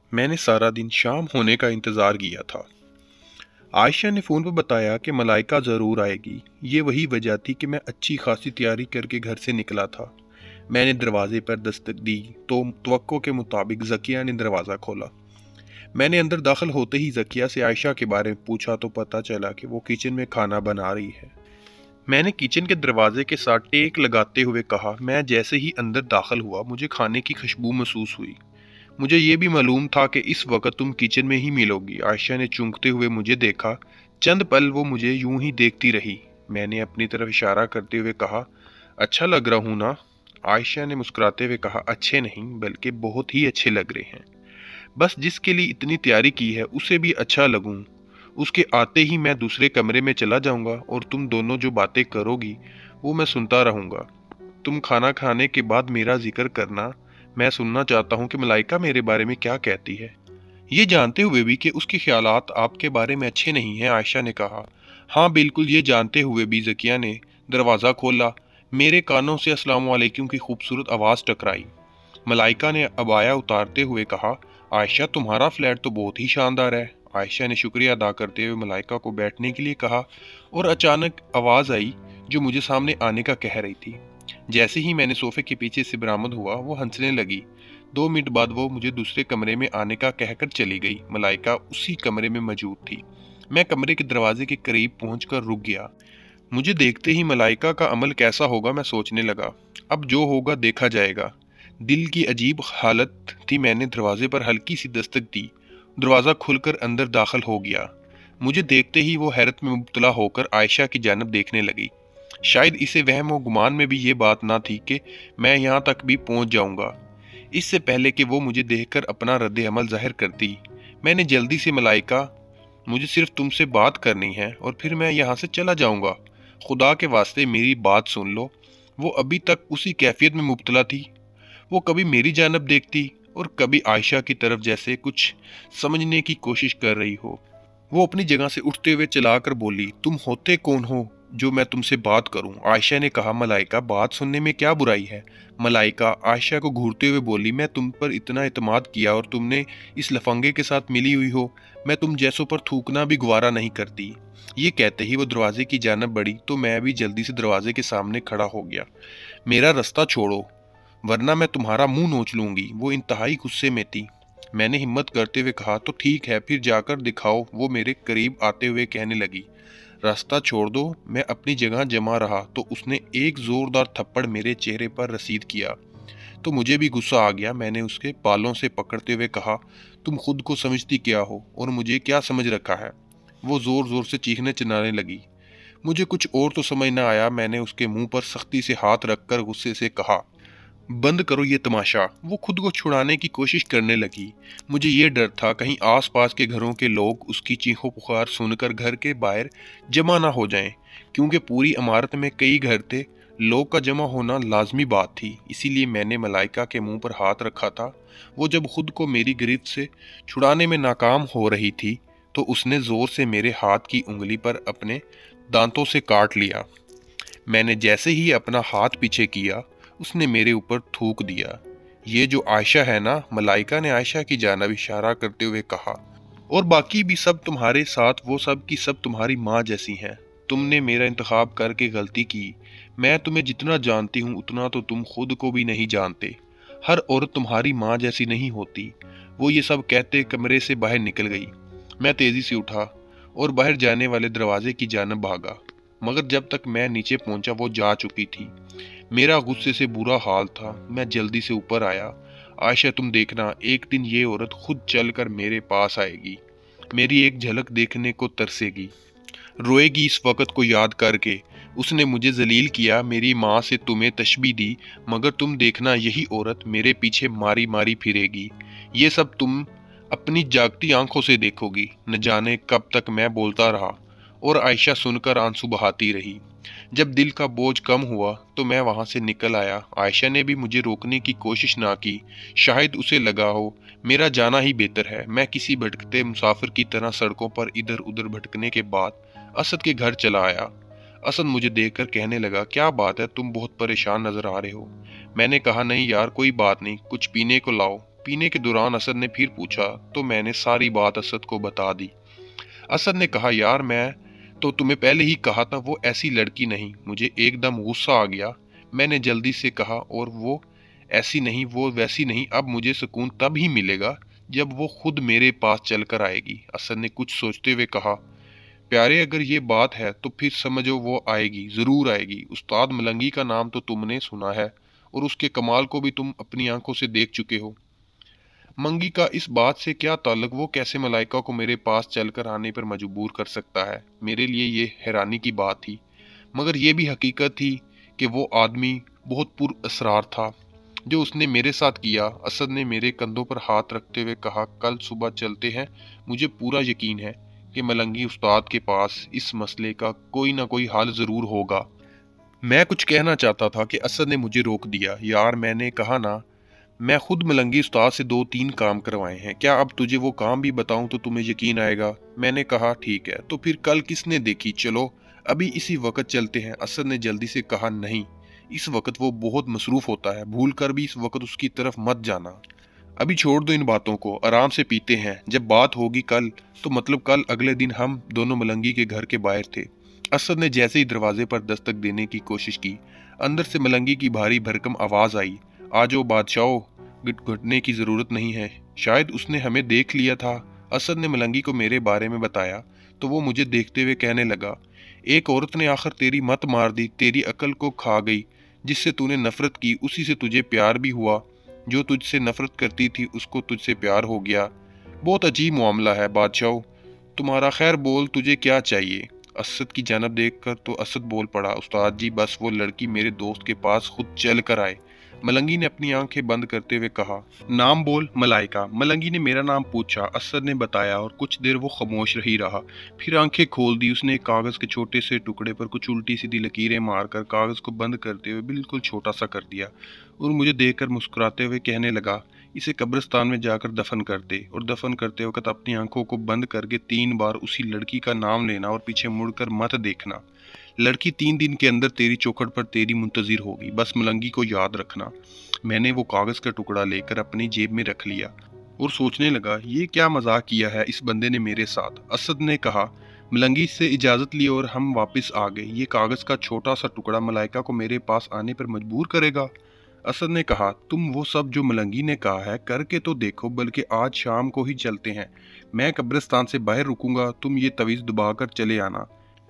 मैंने सारा दिन शाम होने का इंतज़ार किया था। आयशा ने फ़ोन पर बताया कि मलाइका ज़रूर आएगी। ये वही वजह थी कि मैं अच्छी खासी तैयारी करके घर से निकला था। मैंने दरवाजे पर दस्तक दी तो तवक्को के मुताबिक ज़किया ने दरवाज़ा खोला। मैंने अंदर दाखिल होते ही ज़किया से आयशा के बारे में पूछा तो पता चला कि वो किचन में खाना बना रही है। मैंने किचन के दरवाजे के साथ टेक लगाते हुए कहा, मैं जैसे ही अंदर दाखिल हुआ मुझे खाने की खुशबू महसूस हुई। मुझे ये भी मालूम था कि इस वक्त तुम किचन में ही मिलोगी। आयशा ने चूंकते हुए मुझे देखा। चंद पल वो मुझे यूं ही देखती रही। मैंने अपनी तरफ इशारा करते हुए कहा, अच्छा लग रहा हूं ना? आयशा ने मुस्कुराते हुए कहा, अच्छे नहीं बल्कि बहुत ही अच्छे लग रहे हैं। बस जिसके लिए इतनी तैयारी की है उसे भी अच्छा लगूं। उसके आते ही मैं दूसरे कमरे में चला जाऊंगा और तुम दोनों जो बातें करोगी वो मैं सुनता रहूंगा। तुम खाना खाने के बाद मेरा जिक्र करना। मैं सुनना चाहता हूँ कि मलाइका मेरे बारे में क्या कहती है। ये जानते हुए भी कि उसके ख्यालात आपके बारे में अच्छे नहीं हैं, आयशा ने कहा। हाँ बिल्कुल, ये जानते हुए भी ज़किया ने दरवाज़ा खोला। मेरे कानों से अस्सलाम वालेकुम की खूबसूरत आवाज़ टकराई। मलाइका ने अबाया उतारते हुए कहा, आयशा तुम्हारा फ्लैट तो बहुत ही शानदार है। आयशा ने शुक्रिया अदा करते हुए मलाइका को बैठने के लिए कहा और अचानक आवाज़ आई जो मुझे सामने आने का कह रही थी। जैसे ही मैंने सोफे के पीछे से बरामद हुआ वो हंसने लगी। 2 मिनट बाद वो मुझे दूसरे कमरे में आने का कहकर चली गई। मलाइका उसी कमरे में मौजूद थी। मैं कमरे के दरवाजे के करीब पहुंचकर रुक गया। मुझे देखते ही मलाइका का अमल कैसा होगा मैं सोचने लगा। अब जो होगा देखा जाएगा। दिल की अजीब हालत थी। मैंने दरवाजे पर हल्की सी दस्तक दी। दरवाज़ा खुलकर अंदर दाखिल हो गया। मुझे देखते ही वो हैरत में मुब्तला होकर आयशा की जानब देखने लगी। शायद इसे वहम व गुमान में भी ये बात ना थी कि मैं यहाँ तक भी पहुँच जाऊँगा इससे पहले कि वो मुझे देखकर अपना रद्द अमल जाहिर करती। मैंने जल्दी से, मलाइका मुझे सिर्फ तुमसे बात करनी है और फिर मैं यहाँ से चला जाऊँगा। खुदा के वास्ते मेरी बात सुन लो। वो अभी तक उसी कैफियत में मुब्तला थी। वो कभी मेरी जानब देखती और कभी आयशा की तरफ, जैसे कुछ समझने की कोशिश कर रही हो। वो अपनी जगह से उठते हुए चलाकर बोली, तुम होते कौन हो जो मैं तुमसे बात करूं? आयशा ने कहा, मलाइका बात सुनने में क्या बुराई है? मलाइका आयशा को घूरते हुए बोली, मैं तुम पर इतना एतमाद किया और तुमने इस लफंगे के साथ मिली हुई हो। मैं तुम जैसों पर थूकना भी गवारा नहीं करती। ये कहते ही वो दरवाजे की जानब बढ़ी तो मैं भी जल्दी से दरवाजे के सामने खड़ा हो गया। मेरा रास्ता छोड़ो वरना मैं तुम्हारा मुंह नोच लूंगी। वो इंतहाई गुस्से में थी। मैंने हिम्मत करते हुए कहा, तो ठीक है फिर जाकर दिखाओ। वो मेरे करीब आते हुए कहने लगी, रास्ता छोड़ दो। मैं अपनी जगह जमा रहा तो उसने एक जोरदार थप्पड़ मेरे चेहरे पर रसीद किया तो मुझे भी गुस्सा आ गया। मैंने उसके बालों से पकड़ते हुए कहा, तुम खुद को समझती क्या हो और मुझे क्या समझ रखा है? वो जोर जोर से चीखने चिल्लाने लगी। मुझे कुछ और तो समझ न आया। मैंने उसके मुंह पर सख्ती से हाथ रखकर गुस्से से कहा, बंद करो ये तमाशा। वो खुद को छुड़ाने की कोशिश करने लगी। मुझे ये डर था कहीं आसपास के घरों के लोग उसकी चीखों पुकार सुनकर घर के बाहर जमा ना हो जाएं, क्योंकि पूरी इमारत में कई घर थे। लोग का जमा होना लाजमी बात थी। इसीलिए मैंने मलाइका के मुंह पर हाथ रखा था। वो जब खुद को मेरी गिरफ्त से छुड़ाने में नाकाम हो रही थी तो उसने जोर से मेरे हाथ की उंगली पर अपने दांतों से काट लिया। मैंने जैसे ही अपना हाथ पीछे किया उसने मेरे ऊपर थूक दिया। ये जो आयशा है ना, मलाइका ने आयशा की जानब इशारा करते हुए कहा, और बाकी भी सब तुम्हारे साथ, वो सब की सब तुम्हारी माँ जैसी हैं। तुमने मेरा इंतखाब करके गलती की। मैं तुम्हें जितना जानती हूँ उतना तो तुम खुद को भी नहीं जानते। हर औरत तुम्हारी माँ जैसी नहीं होती। वो ये सब कहते कमरे से बाहर निकल गई। मैं तेजी से उठा और बाहर जाने वाले दरवाजे की जानब भागा, मगर जब तक मैं नीचे पहुंचा वो जा चुकी थी। मेरा गुस्से से बुरा हाल था। मैं जल्दी से ऊपर आया। आयशा तुम देखना, एक दिन ये औरत खुद चलकर मेरे पास आएगी, मेरी एक झलक देखने को तरसेगी, रोएगी इस वक्त को याद करके। उसने मुझे जलील किया, मेरी माँ से तुम्हें तशबीह दी, मगर तुम देखना यही औरत मेरे पीछे मारी मारी फिरेगी। ये सब तुम अपनी जागती आंखों से देखोगी। न जाने कब तक मैं बोलता रहा और आयशा सुनकर आंसू बहाती रही। जब दिल का बोझ कम हुआ तो मैं वहां से निकल आया। आयशा ने भी मुझे रोकने की कोशिश ना की। शायद उसे लगा हो मेरा जाना ही बेहतर है। मैं किसी भटकते मुसाफिर की तरह सड़कों पर इधर उधर भटकने के बाद असद के घर चला आया। असद मुझे देखकर कहने लगा, क्या बात है, तुम बहुत परेशान नजर आ रहे हो। मैंने कहा, नहीं यार कोई बात नहीं, कुछ पीने को लाओ। पीने के दौरान असद ने फिर पूछा तो मैंने सारी बात असद को बता दी। असद ने कहा, यार मैं तो तुम्हें पहले ही कहा था वो ऐसी लड़की नहीं। मुझे एकदम गुस्सा आ गया। मैंने जल्दी से कहा, और वो ऐसी नहीं, वो वैसी नहीं। अब मुझे सुकून तब ही मिलेगा जब वो खुद मेरे पास चलकर आएगी। असद ने कुछ सोचते हुए कहा, प्यारे अगर ये बात है तो फिर समझो वो आएगी, जरूर आएगी। उस्ताद मलंगी का नाम तो तुमने सुना है और उसके कमाल को भी तुम अपनी आंखों से देख चुके हो। मंगी का इस बात से क्या ताल्लुक? वो कैसे मलाइका को मेरे पास चलकर आने पर मजबूर कर सकता है? मेरे लिए ये हैरानी की बात थी, मगर यह भी हकीकत थी कि वो आदमी बहुत पुरअसरार था। जो उसने मेरे साथ किया। असद ने मेरे कंधों पर हाथ रखते हुए कहा, कल सुबह चलते हैं। मुझे पूरा यकीन है कि मलंगी उस्ताद के पास इस मसले का कोई ना कोई हल जरूर होगा। मैं कुछ कहना चाहता था कि असद ने मुझे रोक दिया। यार, मैंने कहा ना, मैं खुद मलंगी उस्ताद से 2-3 काम करवाए हैं। क्या अब तुझे वो काम भी बताऊं तो तुम्हें यकीन आएगा? मैंने कहा, ठीक है, तो फिर कल किसने देखी? चलो अभी इसी वक्त चलते हैं। असद ने जल्दी से कहा, नहीं, इस वक्त वो बहुत मसरूफ होता है, भूल कर भी इस वक्त उसकी तरफ मत जाना। अभी छोड़ दो इन बातों को, आराम से पीते हैं। जब बात होगी कल, तो मतलब कल अगले दिन हम दोनों मलंगी के घर के बाहर थे। असद ने जैसे ही दरवाजे पर दस्तक देने की कोशिश की, अंदर से मलंगी की भारी भरकम आवाज आई, आ जाओ बादशाहो, घुटने की जरूरत नहीं है। शायद उसने हमें देख लिया था। असद ने मलंगी को मेरे बारे में बताया तो वो मुझे देखते हुए कहने लगा, एक औरत ने आखिर तेरी मत मार दी, तेरी अकल को खा गई। जिससे तूने नफरत की उसी से तुझे प्यार भी हुआ। जो तुझसे नफरत करती थी उसको तुझसे प्यार हो गया। बहुत अजीब मामला है बादशाह। तुम्हारा खैर बोल, तुझे क्या चाहिए? असद की जानब देखकर तो असद बोल पड़ा, उस्ताद जी, बस वो लड़की मेरे दोस्त के पास खुद चल कर आए। मलंगी ने अपनी आंखें बंद करते हुए कहा, नाम बोल। मलाइका। मलंगी ने मेरा नाम पूछा। असद ने बताया और कुछ देर वो खामोश ही रहा। फिर आंखें खोल दी। उसने कागज के छोटे से टुकड़े पर कुछ उल्टी सीधी लकीरें मारकर कागज को बंद करते हुए बिल्कुल छोटा सा कर दिया और मुझे देखकर मुस्कुराते हुए कहने लगा, इसे कब्रिस्तान में जाकर दफन कर दे, और दफन करते वक्त अपनी आंखों को बंद करके 3 बार उसी लड़की का नाम लेना और पीछे मुड़कर मत देखना। लड़की 3 दिन के अंदर तेरी चौखट पर तेरी मुंतजिर होगी, बस मलंगी को याद रखना। मैंने वो कागज का टुकड़ा लेकर अपनी जेब में रख लिया और सोचने लगा, ये क्या मजाक किया है इस बंदे ने मेरे साथ। असद ने कहा, मलंगी से इजाजत ली और हम वापस आ गए। ये कागज का छोटा सा टुकड़ा मलाइका को मेरे पास आने पर मजबूर करेगा। असद ने कहा, तुम वो सब जो मलंगी ने कहा है करके तो देखो, बल्कि आज शाम को ही चलते हैं। मैं कब्रिस्तान से बाहर रुकूंगा, तुम ये तवीज़ दबाकर चले आना।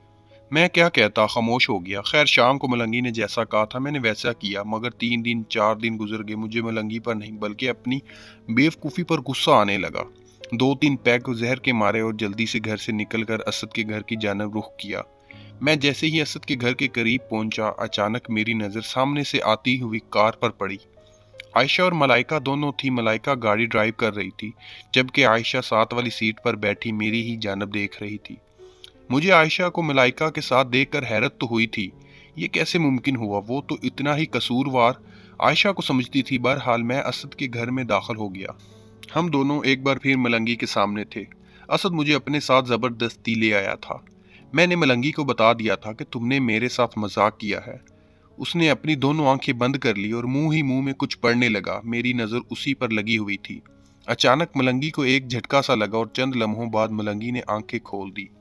मैं क्या कहता, खामोश हो गया। खैर, शाम को मलंगी ने जैसा कहा था मैंने वैसा किया, मगर 3 दिन 4 दिन गुजर गए। मुझे मलंगी पर नहीं बल्कि अपनी बेवकूफ़ी पर गुस्सा आने लगा। 2-3 पैग जहर के मारे और जल्दी से घर से निकलकर असद के घर की जानब रुख किया। मैं जैसे ही असद के घर के करीब पहुंचा, अचानक मेरी नज़र सामने से आती हुई कार पर पड़ी। आयशा और मलाइका दोनों थी। मलाइका गाड़ी ड्राइव कर रही थी, जबकि आयशा साथ वाली सीट पर बैठी मेरी ही जानब देख रही थी। मुझे आयशा को मलाइका के साथ देखकर हैरत तो हुई थी। ये कैसे मुमकिन हुआ? वो तो इतना ही कसूरवार आयशा को समझती थी। बहरहाल मैं असद के घर में दाखिल हो गया। हम दोनों एक बार फिर मलंगी के सामने थे। असद मुझे अपने साथ जबरदस्ती ले आया था। मैंने मलंगी को बता दिया था कि तुमने मेरे साथ मजाक किया है। उसने अपनी दोनों आंखें बंद कर ली और मुंह ही मुंह में कुछ पढ़ने लगा। मेरी नजर उसी पर लगी हुई थी। अचानक मलंगी को एक झटका सा लगा और चंद लम्हों बाद मलंगी ने आंखें खोल दी।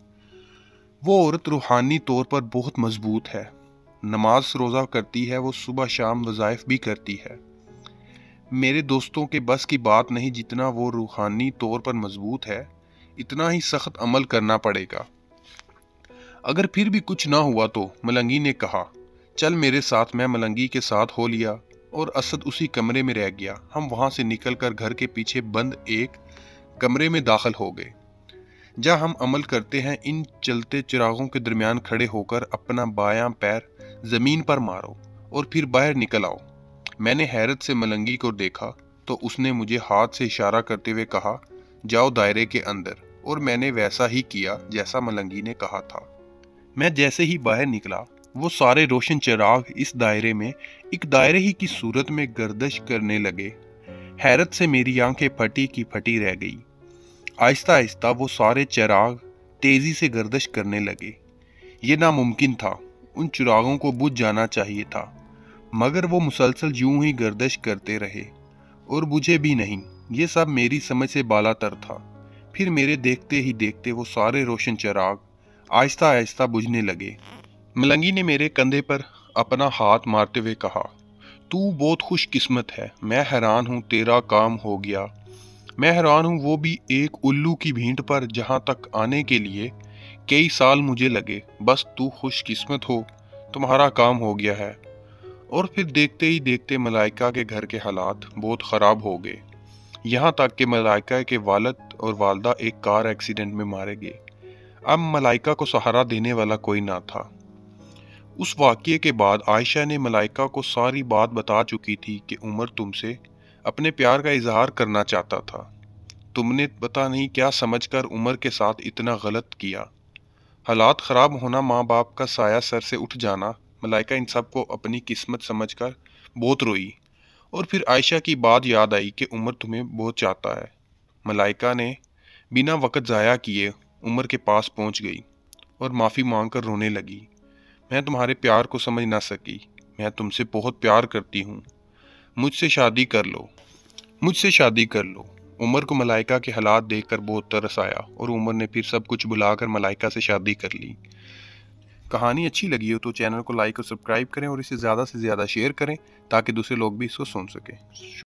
वो औरत रूहानी तौर पर बहुत मजबूत है। नमाज रोज़ा करती है, वो सुबह शाम वज़ाइफ भी करती है। मेरे दोस्तों के बस की बात नहीं। जितना वो रूहानी तौर पर मजबूत है, इतना ही सख्त अमल करना पड़ेगा। अगर फिर भी कुछ ना हुआ तो, मलंगी ने कहा, चल मेरे साथ। मैं मलंगी के साथ हो लिया और असद उसी कमरे में रह गया। हम वहां से निकलकर घर के पीछे बंद एक कमरे में दाखिल हो गए, जहाँ हम अमल करते हैं। इन चलते चिरागों के दरमियान खड़े होकर अपना बायां पैर जमीन पर मारो और फिर बाहर निकल आओ। मैंने हैरत से मलंगी को देखा तो उसने मुझे हाथ से इशारा करते हुए कहा, जाओ दायरे के अंदर, और मैंने वैसा ही किया जैसा मलंगी ने कहा था। मैं जैसे ही बाहर निकला, वो सारे रोशन चिराग इस दायरे में एक दायरे ही की सूरत में गर्दिश करने लगे। हैरत से मेरी आंखें फटी की फटी रह गई। आहिस्ता आहिस्ता वो सारे चिराग तेजी से गर्दिश करने लगे। ये नामुमकिन था। उन चिरागों को बुझ जाना चाहिए था, मगर वो मुसलसल यूं ही गर्दिश करते रहे और बुझे भी नहीं। ये सब मेरी समझ से बालातर था। फिर मेरे देखते ही देखते वो सारे रोशन चिराग आहिस्ता आहिस्ता बुझने लगे। मलंगी ने मेरे कंधे पर अपना हाथ मारते हुए कहा, तू बहुत खुशकिस्मत है। मैं हैरान हूँ तेरा काम हो गया। मैं हैरान हूँ वो भी एक उल्लू की भींट पर, जहाँ तक आने के लिए कई साल मुझे लगे। बस तू खुशकिस्मत हो, तुम्हारा काम हो गया है। और फिर देखते ही देखते मलाइका के घर के हालात बहुत ख़राब हो गए। यहाँ तक कि मलाइका के वालिद और वालदा एक कार एक्सीडेंट में मारे गए। अब मलाइका को सहारा देने वाला कोई ना था। उस वाक़ये के बाद आयशा ने मलाइका को सारी बात बता चुकी थी कि उमर तुमसे अपने प्यार का इजहार करना चाहता था। तुमने पता नहीं क्या समझकर उमर के साथ इतना गलत किया। हालात ख़राब होना, माँ बाप का साया सर से उठ जाना, मलाइका इन सब को अपनी किस्मत समझकर बहुत रोई। और फिर आयशा की बात याद आई कि उमर तुम्हें बहुत चाहता है। मलाइका ने बिना वक़्त ज़ाया किए उमर के पास पहुंच गई और माफ़ी मांगकर रोने लगी। मैं तुम्हारे प्यार को समझ ना सकी। मैं तुमसे बहुत प्यार करती हूँ। मुझसे शादी कर लो। मुझसे शादी कर लो। उमर को मलाइका के हालात देखकर बहुत तरस आया और उमर ने फिर सब कुछ भुलाकर मलाइका से शादी कर ली। कहानी अच्छी लगी हो तो चैनल को लाइक और सब्सक्राइब करें और इसे ज़्यादा से ज़्यादा शेयर करें ताकि दूसरे लोग भी इसको सुन सकें।